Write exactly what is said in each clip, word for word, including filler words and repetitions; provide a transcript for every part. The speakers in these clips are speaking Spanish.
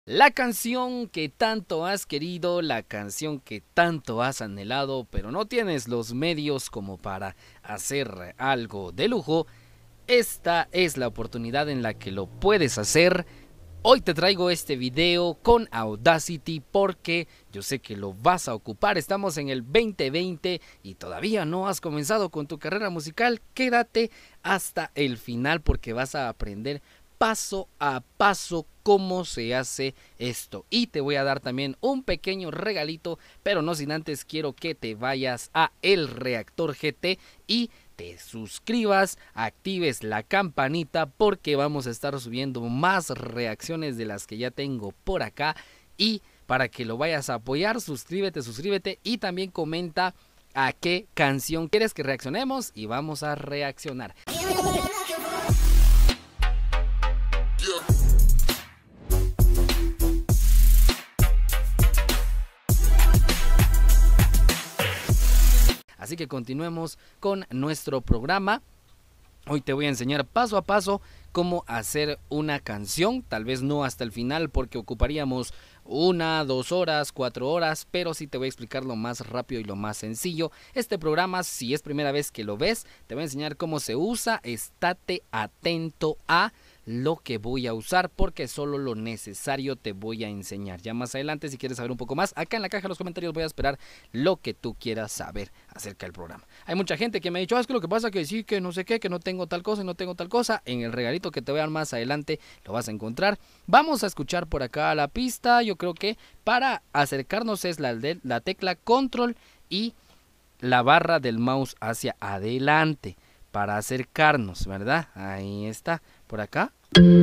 La canción que tanto has querido, la canción que tanto has anhelado, pero no tienes los medios como para hacer algo de lujo, esta es la oportunidad en la que lo puedes hacer. Hoy te traigo este video con Audacity porque yo sé que lo vas a ocupar. Estamos en el veinte veinte y todavía no has comenzado con tu carrera musical. Quédate hasta el final porque vas a aprender paso a paso cómo se hace esto. Y te voy a dar también un pequeño regalito, pero no sin antes quiero que te vayas a El Reactor G T y te suscribas, actives la campanita porque vamos a estar subiendo más reacciones de las que ya tengo por acá. Y para que lo vayas a apoyar, suscríbete, suscríbete y también comenta a qué canción quieres que reaccionemos y vamos a reaccionar. Así que continuemos con nuestro programa. Hoy te voy a enseñar paso a paso cómo hacer una canción, tal vez no hasta el final porque ocuparíamos una, dos horas, cuatro horas, pero sí te voy a explicar lo más rápido y lo más sencillo. Este programa, si es primera vez que lo ves, te voy a enseñar cómo se usa. Estate atento a lo que voy a usar porque solo lo necesario te voy a enseñar. Ya más adelante, si quieres saber un poco más, acá en la caja de los comentarios voy a esperar lo que tú quieras saber acerca del programa. Hay mucha gente que me ha dicho, ah, es que lo que pasa que sí, que no sé qué, que no tengo tal cosa y no tengo tal cosa. En el regalito que te voy a dar más adelante lo vas a encontrar. Vamos a escuchar por acá la pista. Yo creo que para acercarnos es la, de, la tecla control y la barra del mouse hacia adelante para acercarnos, ¿verdad? Ahí está, por acá.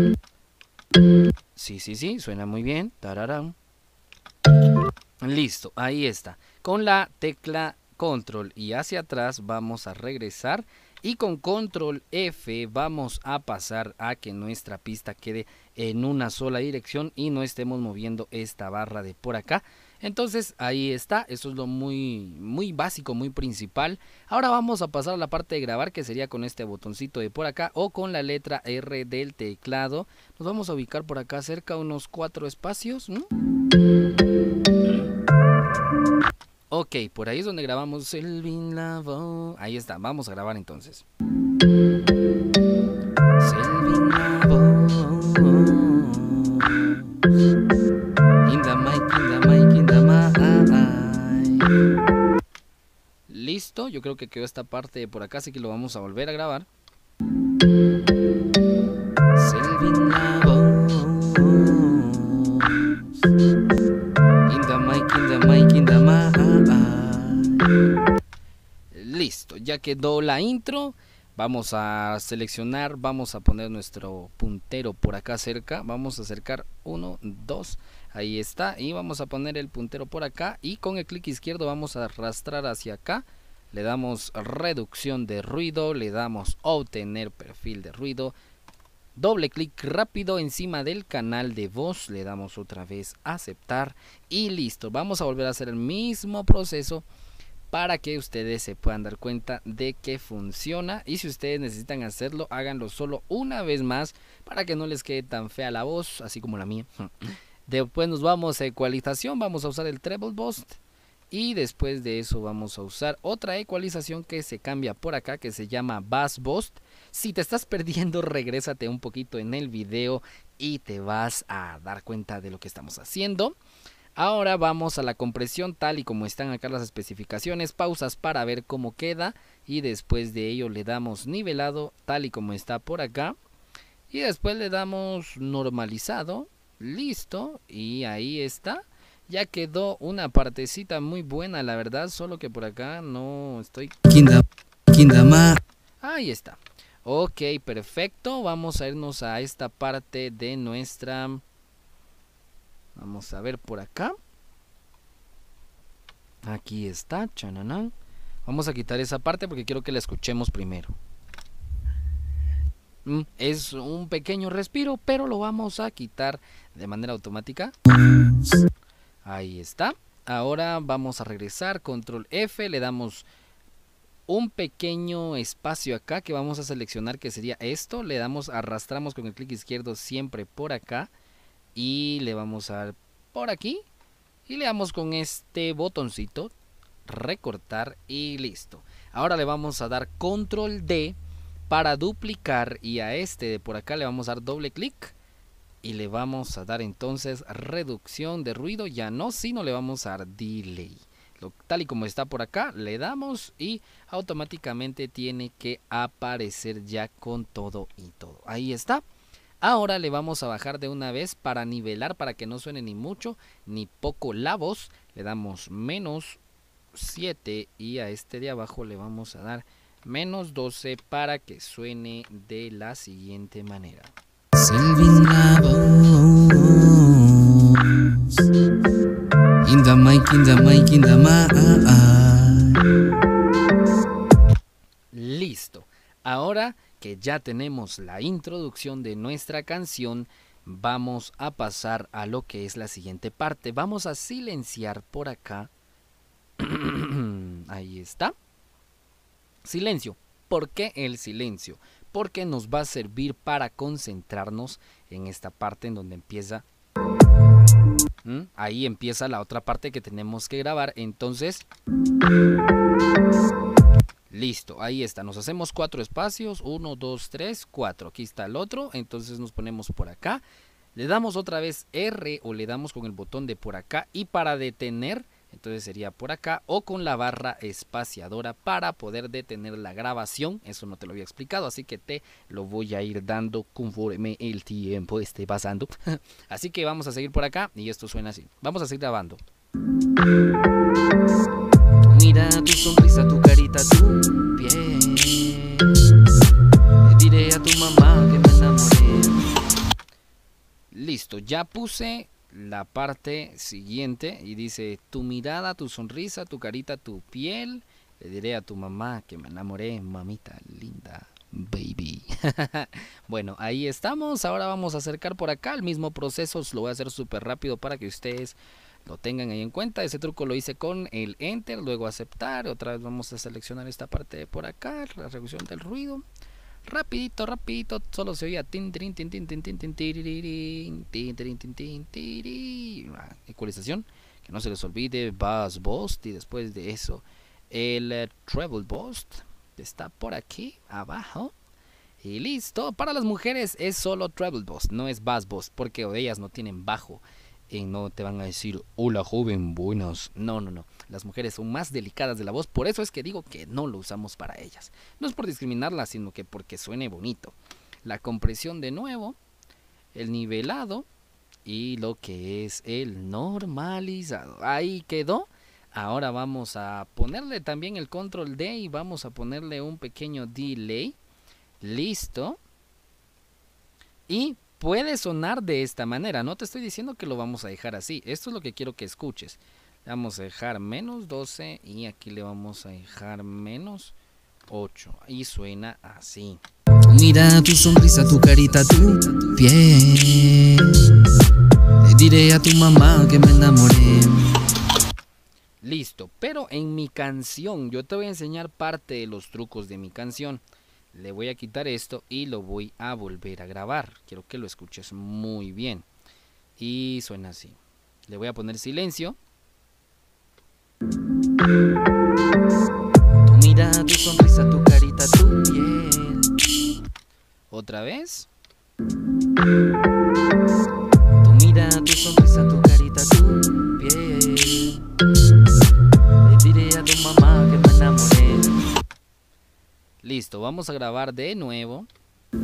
Sí, sí, sí, suena muy bien. Tararán. Listo, ahí está. Con la tecla control y hacia atrás vamos a regresar y con control F vamos a pasar a que nuestra pista quede en una sola dirección y no estemos moviendo esta barra de por acá. Entonces ahí está, eso es lo muy, muy básico, muy principal. Ahora vamos a pasar a la parte de grabar, que sería con este botoncito de por acá o con la letra R del teclado. Nos vamos a ubicar por acá cerca, unos cuatro espacios. ¿Mm? Ok, por ahí es donde grabamos Selvin Lavo. Ahí está, vamos a grabar entonces. Selvin Lavo. In the mic, in the mic, in the mic. Listo, yo creo que quedó esta parte de por acá, así que lo vamos a volver a grabar. Selvin Lavo. In the mic, in the mic, in the mic. Listo, ya quedó la intro. Vamos a seleccionar, vamos a poner nuestro puntero por acá cerca. Vamos a acercar uno, dos, ahí está. Y vamos a poner el puntero por acá. Y con el clic izquierdo vamos a arrastrar hacia acá. Le damos reducción de ruido, le damos obtener perfil de ruido. Doble clic rápido encima del canal de voz, le damos otra vez aceptar y listo. Vamos a volver a hacer el mismo proceso para que ustedes se puedan dar cuenta de que funciona. Y si ustedes necesitan hacerlo, háganlo solo una vez más para que no les quede tan fea la voz, así como la mía. Después nos vamos a ecualización, vamos a usar el treble boost. Y después de eso vamos a usar otra ecualización que se cambia por acá, que se llama Bass Boost. Si te estás perdiendo, regrésate un poquito en el video y te vas a dar cuenta de lo que estamos haciendo. Ahora vamos a la compresión tal y como están acá las especificaciones, pausas para ver cómo queda y después de ello le damos nivelado tal y como está por acá y después le damos normalizado, listo y ahí está. Ya quedó una partecita muy buena, la verdad, solo que por acá no estoy... Ahí está. Ok, perfecto. Vamos a irnos a esta parte de nuestra... Vamos a ver por acá. Aquí está. Chananán. Vamos a quitar esa parte porque quiero que la escuchemos primero. Es un pequeño respiro, pero lo vamos a quitar de manera automática. Ahí está. Ahora vamos a regresar, control F, le damos un pequeño espacio acá que vamos a seleccionar, que sería esto. Le damos, arrastramos con el clic izquierdo siempre por acá y le vamos a dar por aquí y le damos con este botoncito recortar y listo. Ahora le vamos a dar control D para duplicar y a este de por acá le vamos a dar doble clic y le vamos a dar entonces reducción de ruido, ya no, sino le vamos a dar delay. Lo, tal y como está por acá, le damos y automáticamente tiene que aparecer ya con todo y todo. Ahí está. Ahora le vamos a bajar de una vez para nivelar, para que no suene ni mucho ni poco la voz. Le damos menos siete y a este de abajo le vamos a dar menos doce para que suene de la siguiente manera. Selvin la voz. In the mic, in the mic, in the mic. Listo. Ahora que ya tenemos la introducción de nuestra canción, vamos a pasar a lo que es la siguiente parte. Vamos a silenciar por acá. Ahí está. Silencio. ¿Por qué el silencio? Porque nos va a servir para concentrarnos en esta parte en donde empieza. ¿Mm? Ahí empieza la otra parte que tenemos que grabar. Entonces, listo, ahí está. Nos hacemos cuatro espacios. Uno, dos, tres, cuatro. Aquí está el otro. Entonces nos ponemos por acá. Le damos otra vez R o le damos con el botón de por acá. Y para detener, entonces sería por acá o con la barra espaciadora para poder detener la grabación. Eso no te lo había explicado, así que te lo voy a ir dando conforme el tiempo esté pasando. Así que vamos a seguir por acá y esto suena así. Vamos a seguir grabando. Mira tu sonrisa, tu carita, tu piel. Le diré a tu mamá que me enamoré. Listo, ya puse la parte siguiente y dice: tu mirada, tu sonrisa, tu carita, tu piel. Le diré a tu mamá que me enamoré, mamita linda, baby. Bueno, ahí estamos. Ahora vamos a acercar por acá el mismo proceso. Lo voy a hacer súper rápido para que ustedes lo tengan ahí en cuenta. Ese truco lo hice con el enter, luego aceptar. Otra vez vamos a seleccionar esta parte de por acá, la reducción del ruido. Rapidito, rapidito, solo se oía tin tin tin tin tin tin tin tin tin tin tin tin. Ecualización, que no se les olvide, bass boost y después de eso el treble boost está por aquí abajo. Y listo. Para las mujeres es solo treble boost, no es bass boost, porque ellas no tienen bajo. Y no te van a decir, hola joven, buenas. No, no, no. Las mujeres son más delicadas de la voz. Por eso es que digo que no lo usamos para ellas. No es por discriminarlas, sino que porque suene bonito. La compresión de nuevo. El nivelado. Y lo que es el normalizado. Ahí quedó. Ahora vamos a ponerle también el control D. Y vamos a ponerle un pequeño delay. Listo. Y puede sonar de esta manera. No te estoy diciendo que lo vamos a dejar así. Esto es lo que quiero que escuches. Le vamos a dejar menos doce y aquí le vamos a dejar menos ocho. Y suena así. Mira tu sonrisa, tu carita, tu piel. Le diré a tu mamá que me enamoré. Listo. Pero en mi canción, yo te voy a enseñar parte de los trucos de mi canción. Le voy a quitar esto y lo voy a volver a grabar. Quiero que lo escuches muy bien. Y suena así. Le voy a poner silencio. Tu mira, tu sonrisa, tu carita, tu piel. Otra vez. Tu mira, tu sonrisa, tu carita, tu piel. Le diré a tu mamá que me enamoré. Listo, vamos a grabar de nuevo. Tu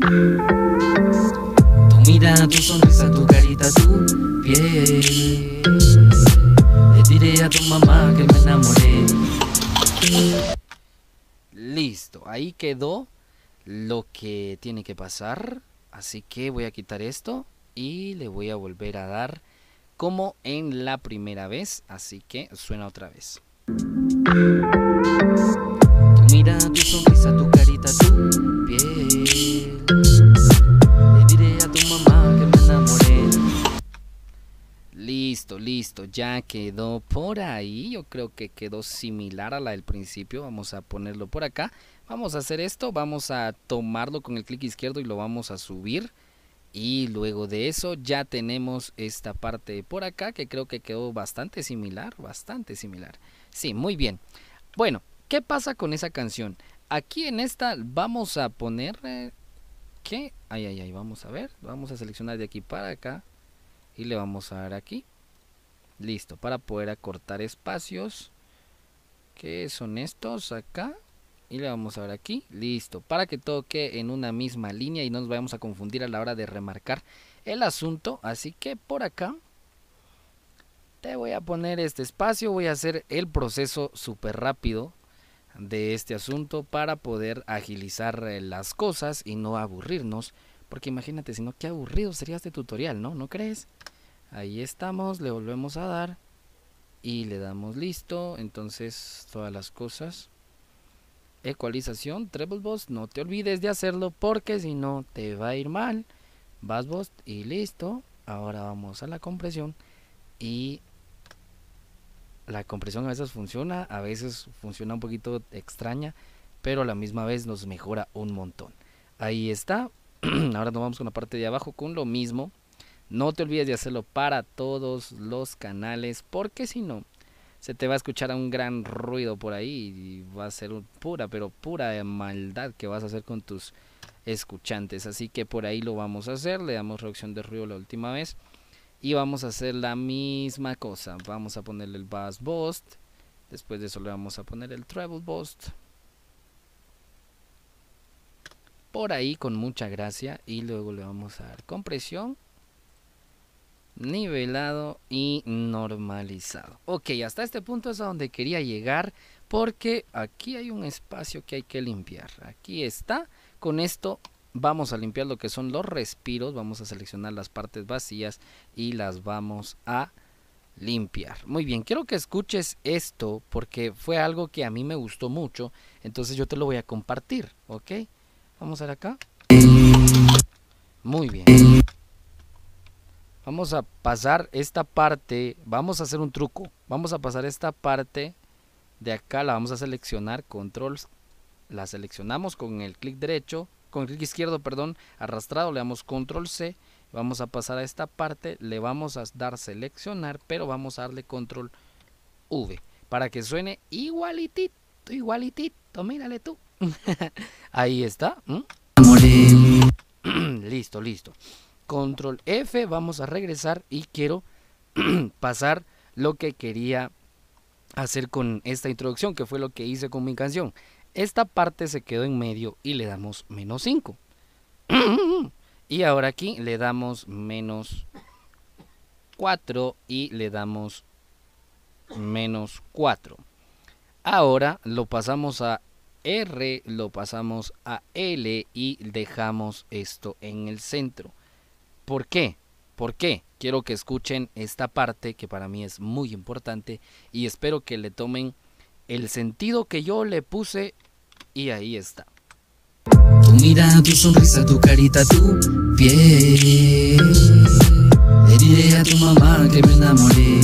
mira, tu sonrisa, tu carita, tu piel. Le diré a tu mamá que me enamoré. Listo, ahí quedó lo que tiene que pasar. Así que voy a quitar esto y le voy a volver a dar como en la primera vez. Así que suena otra vez. Mira tu sonrisa, tu carita, tu piel. Le diré a tu mamá que me enamoré. Listo, listo, ya quedó por ahí. Yo creo que quedó similar a la del principio. Vamos a ponerlo por acá. Vamos a hacer esto, vamos a tomarlo con el clic izquierdo y lo vamos a subir. Y luego de eso ya tenemos esta parte por acá que creo que quedó bastante similar, bastante similar. Sí, muy bien. Bueno, ¿qué pasa con esa canción? Aquí en esta vamos a poner... Eh, ¿Qué? Ay, ay, ay, vamos a ver. Vamos a seleccionar de aquí para acá. Y le vamos a dar aquí. Listo, para poder acortar espacios. ¿Qué son estos? Acá. Y le vamos a dar aquí, listo, para que todo quede en una misma línea y no nos vayamos a confundir a la hora de remarcar el asunto. Así que por acá te voy a poner este espacio, voy a hacer el proceso súper rápido de este asunto para poder agilizar las cosas y no aburrirnos, porque imagínate, si no, qué aburrido sería este tutorial, ¿no? ¿No crees? Ahí estamos, le volvemos a dar y le damos listo, entonces todas las cosas. Ecualización, treble boost, no te olvides de hacerlo porque si no te va a ir mal. Bass boost y listo. Ahora vamos a la compresión y la compresión a veces funciona, a veces funciona un poquito extraña, pero a la misma vez nos mejora un montón. Ahí está. Ahora nos vamos con la parte de abajo con lo mismo. No te olvides de hacerlo para todos los canales porque si no se te va a escuchar un gran ruido por ahí y va a ser pura, pero pura maldad que vas a hacer con tus escuchantes. Así que por ahí lo vamos a hacer. Le damos reducción de ruido la última vez. Y vamos a hacer la misma cosa. Vamos a ponerle el bass boost. Después de eso le vamos a poner el treble boost. Por ahí con mucha gracia. Y luego le vamos a dar compresión, nivelado y normalizado. Ok, hasta este punto es a donde quería llegar porque aquí hay un espacio que hay que limpiar. Aquí está. Con esto vamos a limpiar lo que son los respiros. Vamos a seleccionar las partes vacías y las vamos a limpiar. Muy bien, quiero que escuches esto porque fue algo que a mí me gustó mucho. Entonces yo te lo voy a compartir, ok. Vamos a ver acá. Muy bien. Vamos a pasar esta parte, vamos a hacer un truco, vamos a pasar esta parte de acá, la vamos a seleccionar, control, la seleccionamos con el clic derecho, con el clic izquierdo, perdón, arrastrado, le damos control C, vamos a pasar a esta parte, le vamos a dar seleccionar, pero vamos a darle control V, para que suene igualitito, igualitito, mírale tú, ahí está, ¿Mm? listo, listo. Control F, vamos a regresar y quiero pasar lo que quería hacer con esta introducción, que fue lo que hice con mi canción. Esta parte se quedó en medio y le damos menos cinco. Y ahora aquí le damos menos cuatro y le damos menos cuatro. Ahora lo pasamos a R, lo pasamos a L y dejamos esto en el centro. ¿Por qué? ¿Por qué? Quiero que escuchen esta parte que para mí es muy importante y espero que le tomen el sentido que yo le puse y ahí está. Tu mirada, tu sonrisa, tu carita, tu piel. Le diré a tu mamá que me enamoré.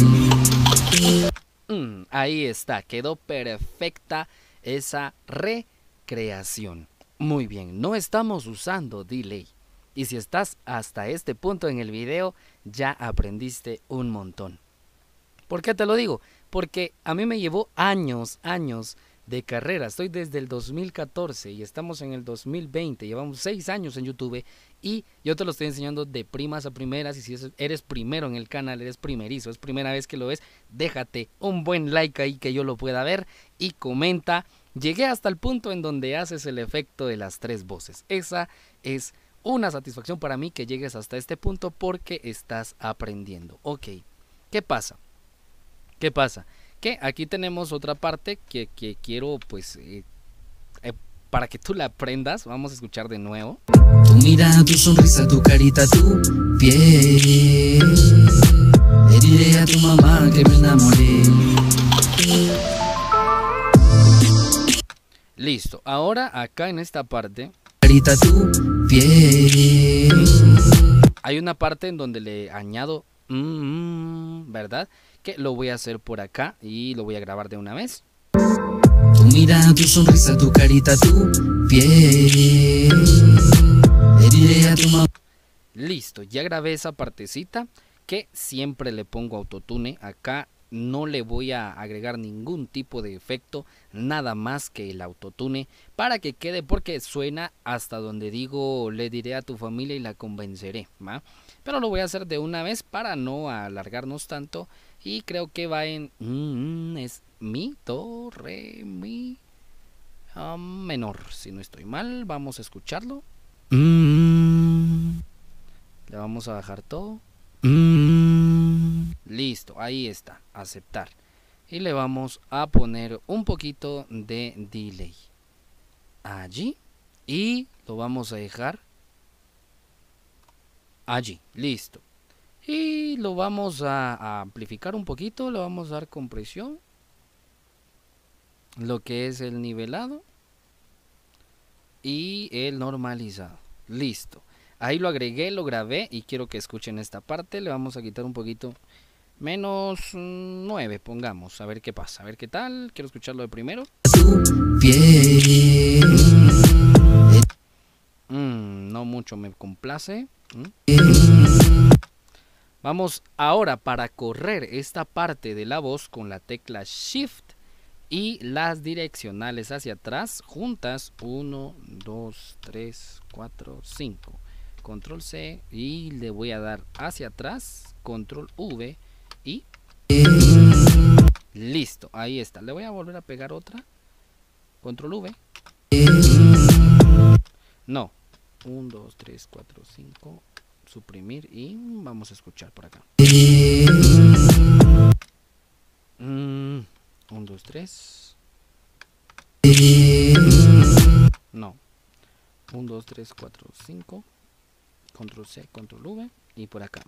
Mm, ahí está, quedó perfecta esa recreación. Muy bien, no estamos usando delay. Y si estás hasta este punto en el video, ya aprendiste un montón. ¿Por qué te lo digo? Porque a mí me llevó años, años de carrera. Estoy desde el dos mil catorce y estamos en el dos mil veinte. Llevamos seis años en YouTube y yo te lo estoy enseñando de primas a primeras. Y si eres primero en el canal, eres primerizo, es primera vez que lo ves, déjate un buen like ahí que yo lo pueda ver y comenta. Llegué hasta el punto en donde haces el efecto de las tres voces. Esa es una satisfacción para mí que llegues hasta este punto porque estás aprendiendo. Ok, ¿qué pasa? ¿Qué pasa? Que aquí tenemos otra parte que, que quiero pues eh, eh, para que tú la aprendas. Vamos a escuchar de nuevo. Tu mirada, tu sonrisa, tu carita, tu piel. Le diré a tu mamá que me enamoré. Listo, ahora acá en esta parte Tu piel. hay una parte en donde le añado mmm, ¿verdad? Que lo voy a hacer por acá y lo voy a grabar de una vez. Tu mirada, tu sonrisa, tu carita, tu piel. Le diré a tu mamá. Listo, ya grabé esa partecita que siempre le pongo autotune. Acá no le voy a agregar ningún tipo de efecto, nada más que el autotune para que quede, porque suena hasta donde digo le diré a tu familia y la convenceré, ¿va? Pero lo voy a hacer de una vez para no alargarnos tanto, y creo que va en mm, es mi, do, re, mi um, menor, si no estoy mal. Vamos a escucharlo. Mm. Le vamos a bajar todo. Mm. Listo, ahí está, aceptar. Y le vamos a poner un poquito de delay allí, y lo vamos a dejar allí, listo. Y lo vamos a, a amplificar un poquito, le vamos a dar compresión, lo que es el nivelado y el normalizado. Listo, ahí lo agregué, lo grabé y quiero que escuchen esta parte. Le vamos a quitar un poquito, menos nueve pongamos, a ver qué pasa, a ver qué tal. Quiero escucharlo de primero. Mm, no mucho me complace. Mm. Vamos ahora para correr esta parte de la voz con la tecla Shift y las direccionales hacia atrás juntas. Uno, dos, tres, cuatro, cinco. Control C y le voy a dar hacia atrás, Control V y listo, ahí está. Le voy a volver a pegar otra, Control V. No, uno, dos, tres, cuatro, cinco. Suprimir y vamos a escuchar por acá. Mm, uno, dos, tres. No. uno, dos, tres, cuatro, cinco. Control C, Control V y por acá.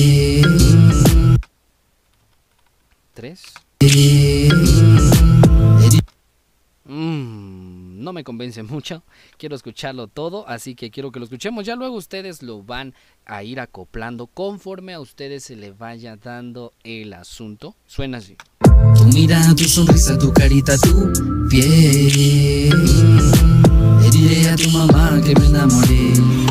tres. Mm, no me convence mucho, quiero escucharlo todo, así que quiero que lo escuchemos. Ya luego ustedes lo van a ir acoplando conforme a ustedes se le vaya dando el asunto. Suena así. Tu mirada, tu sonrisa, tu carita, tu piel. Le diré a tu mamá que me enamoré.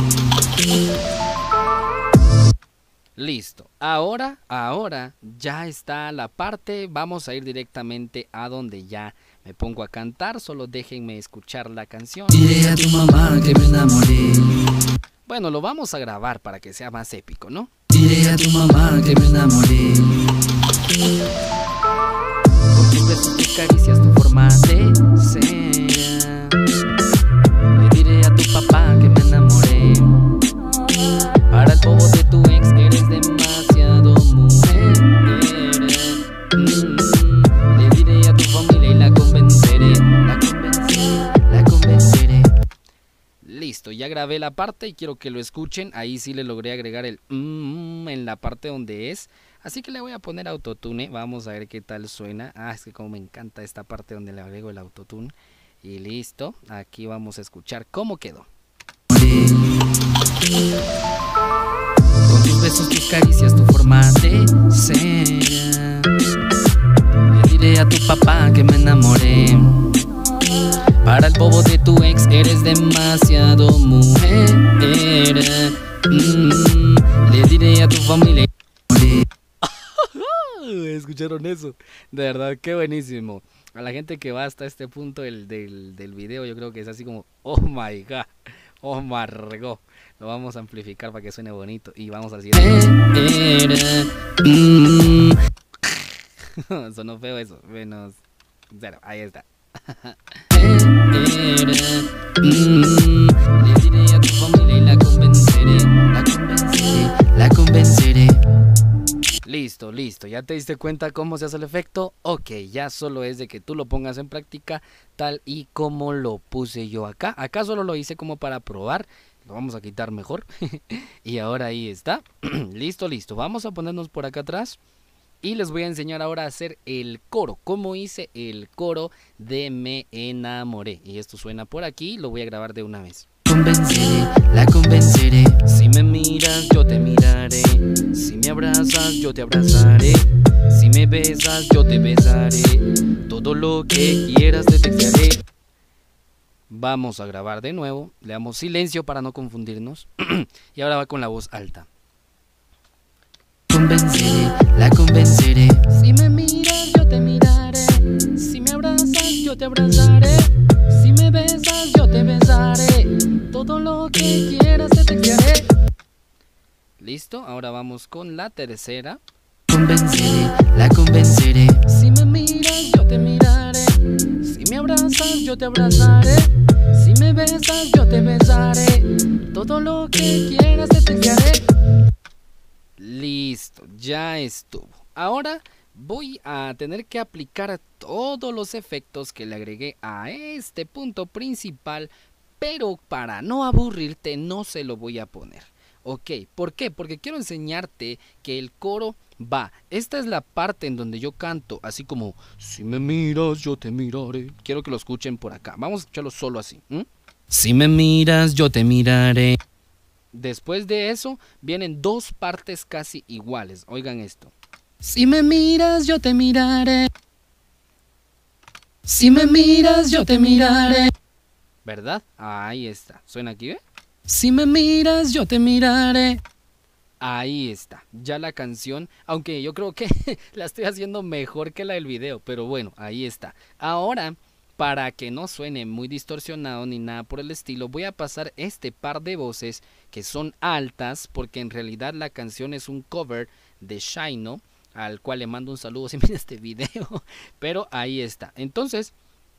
Listo, ahora, ahora ya está la parte. Vamos a ir directamente a donde ya me pongo a cantar. Solo déjenme escuchar la canción. Diré a tu mamá que me enamoré. Bueno, lo vamos a grabar para que sea más épico, ¿no? Diré a tu mamá que me enamoré. Con tus besos, tus caricias, tu forma de ser. Le diré a tu papá que me enamoré. Para el bobo de tu ex eres demasiado mujer. Mm, le diré a tu familia y la convenceré. La convenceré, la convenceré. Listo, ya grabé la parte y quiero que lo escuchen. Ahí sí le logré agregar el mmm en la parte donde es. Así que le voy a poner autotune. Vamos a ver qué tal suena. Ah, es que como me encanta esta parte donde le agrego el autotune. Y listo, aquí vamos a escuchar cómo quedó. Con tus besos, tus caricias, tu forma de ser. Le diré a tu papá que me enamoré. Para el bobo de tu ex eres demasiado mujer. Mm, le diré a tu familia. ¿Escucharon eso? De verdad, qué buenísimo. A la gente que va hasta este punto del, del, del video, yo creo que es así como, oh my god, oh margo. Lo vamos a amplificar para que suene bonito. Y vamos a decir, sonó feo eso, menos cero, ahí está. Le diré a tu familia y la convenceré. La convenceré, la convenceré. Listo, listo, ¿ya te diste cuenta cómo se hace el efecto? Ok, ya solo es de que tú lo pongas en práctica tal y como lo puse yo acá. Acá solo lo hice como para probar. Lo vamos a quitar mejor. Y ahora ahí está. Listo, listo. Vamos a ponernos por acá atrás. Y les voy a enseñar ahora a hacer el coro. Cómo hice el coro de Me Enamoré. Y esto suena por aquí. Lo voy a grabar de una vez. Convenceré, la convenceré. Si me miras, yo te miraré. Si me abrazas, yo te abrazaré. Si me besas, yo te besaré. Todo lo que quieras te textearé. Vamos a grabar de nuevo, le damos silencio para no confundirnos. Y ahora va con la voz alta. Convenceré, la convenceré. Si me miras yo te miraré, si me abrazas yo te abrazaré, si me besas yo te besaré, todo lo que quieras te textearé. Listo, ahora vamos con la tercera. Convenceré, la convenceré. Si me miras yo te miraré, si me abrazas yo te abrazaré, si me besas yo te besaré, todo lo que quieras te textearé. Listo, ya estuvo. Ahora voy a tener que aplicar todos los efectos que le agregué a este punto principal, pero para no aburrirte no se lo voy a poner. Ok, ¿por qué? Porque quiero enseñarte que el coro va. Esta es la parte en donde yo canto, así como si me miras yo te miraré. Quiero que lo escuchen por acá. Vamos a escucharlo solo así. ¿Mm? Si me miras yo te miraré. Después de eso vienen dos partes casi iguales. Oigan esto. Si me miras yo te miraré, si me miras yo te miraré, ¿Verdad? Ahí está. ¿Suena aquí, ve? si me miras yo te miraré. Ahí está, ya la canción, aunque yo creo que la estoy haciendo mejor que la del video, pero bueno, ahí está. Ahora, para que no suene muy distorsionado ni nada por el estilo, voy a pasar este par de voces que son altas, porque en realidad la canción es un cover de Shino, al cual le mando un saludo si mira este video, pero ahí está. Entonces,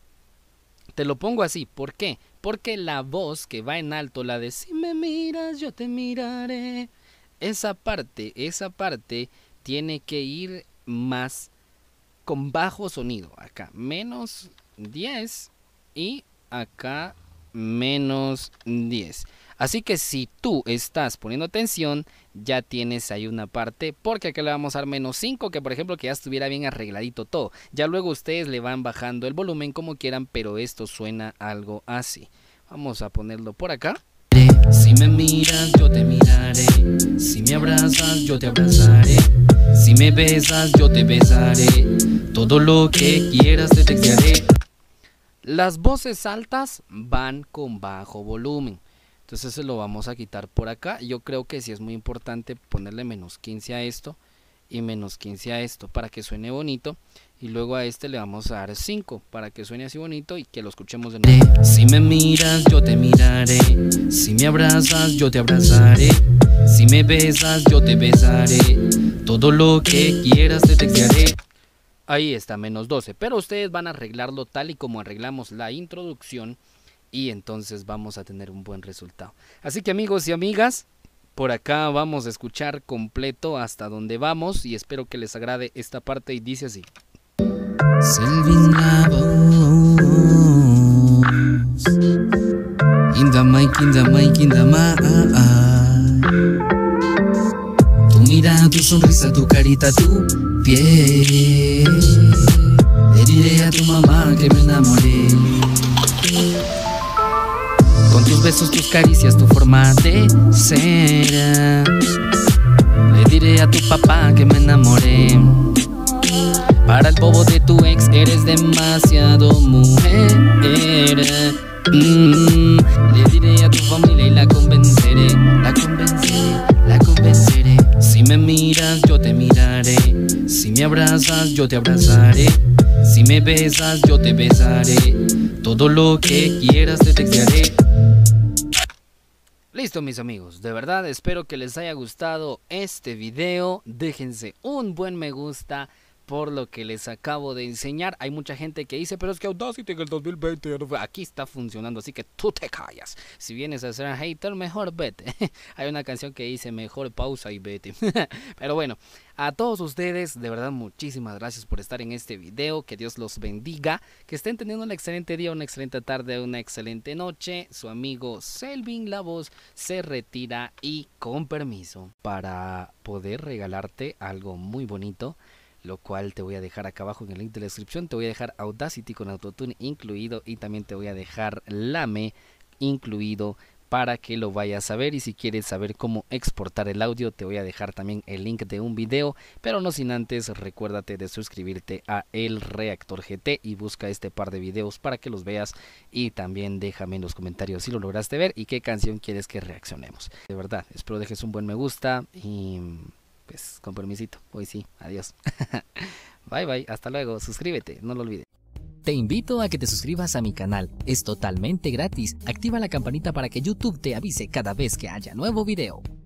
te lo pongo así, ¿por qué? Porque la voz que va en alto, la de si me miras yo te miraré, esa parte, esa parte tiene que ir más con bajo sonido. Acá menos diez y acá menos diez. Así que si tú estás poniendo atención, ya tienes ahí una parte, porque acá le vamos a dar menos cinco, que por ejemplo que ya estuviera bien arregladito todo. Ya luego ustedes le van bajando el volumen como quieran, pero esto suena algo así. Vamos a ponerlo por acá. Si me miras yo te miraré, si me abrazas yo te abrazaré, si me besas yo te besaré, todo lo que quieras te textearé. Las voces altas van con bajo volumen, entonces se lo vamos a quitar por acá. Yo creo que sí es muy importante ponerle menos quince a esto y menos quince a esto para que suene bonito, y luego a este le vamos a dar cinco para que suene así bonito y que lo escuchemos de nuevo. Si me miras yo te miraré, si me abrazas yo te abrazaré, si me besas yo te besaré, todo lo que quieras te textearé. Ahí está, menos doce, pero ustedes van a arreglarlo tal y como arreglamos la introducción, y entonces vamos a tener un buen resultado. Así que amigos y amigas, por acá vamos a escuchar completo hasta donde vamos y espero que les agrade esta parte, y dice así. Selvin la voz, in the mic, in the mic, in the mic. Tu mirada, tu sonrisa, tu carita, tu piel. Le diré a tu mamá que me enamoré. Con tus besos, tus caricias, tu forma de ser. Le diré a tu papá que me enamoré. Para el bobo de tu ex eres demasiado mujer. mm, Le diré a tu familia y la convenceré. La convenceré, la convenceré. Si me miras yo te miraré, si me abrazas yo te abrazaré, si me besas yo te besaré, todo lo que quieras te textearé. Listo mis amigos, de verdad espero que les haya gustado este video. Déjense un buen me gusta por lo que les acabo de enseñar. Hay mucha gente que dice, pero es que Audacity en el dos mil veinte ya no fue. Aquí está funcionando, así que tú te callas. Si vienes a ser un hater, mejor vete. Hay una canción que dice, mejor pausa y vete. Pero bueno, a todos ustedes, de verdad muchísimas gracias por estar en este video. Que Dios los bendiga, que estén teniendo un excelente día, una excelente tarde, una excelente noche. Su amigo Selvin La Voz se retira, y con permiso, para poder regalarte algo muy bonito, lo cual te voy a dejar acá abajo en el link de la descripción. Te voy a dejar Audacity con Autotune incluido, y también te voy a dejar Lame incluido para que lo vayas a ver. Y si quieres saber cómo exportar el audio, te voy a dejar también el link de un video, pero no sin antes recuérdate de suscribirte a El Reactor G T y busca este par de videos para que los veas, y también déjame en los comentarios si lo lograste ver y qué canción quieres que reaccionemos. De verdad, espero dejes un buen me gusta y pues con permisito, hoy sí, adiós. Bye bye, hasta luego, suscríbete, no lo olvides. Te invito a que te suscribas a mi canal, es totalmente gratis. Activa la campanita para que YouTube te avise cada vez que haya nuevo video.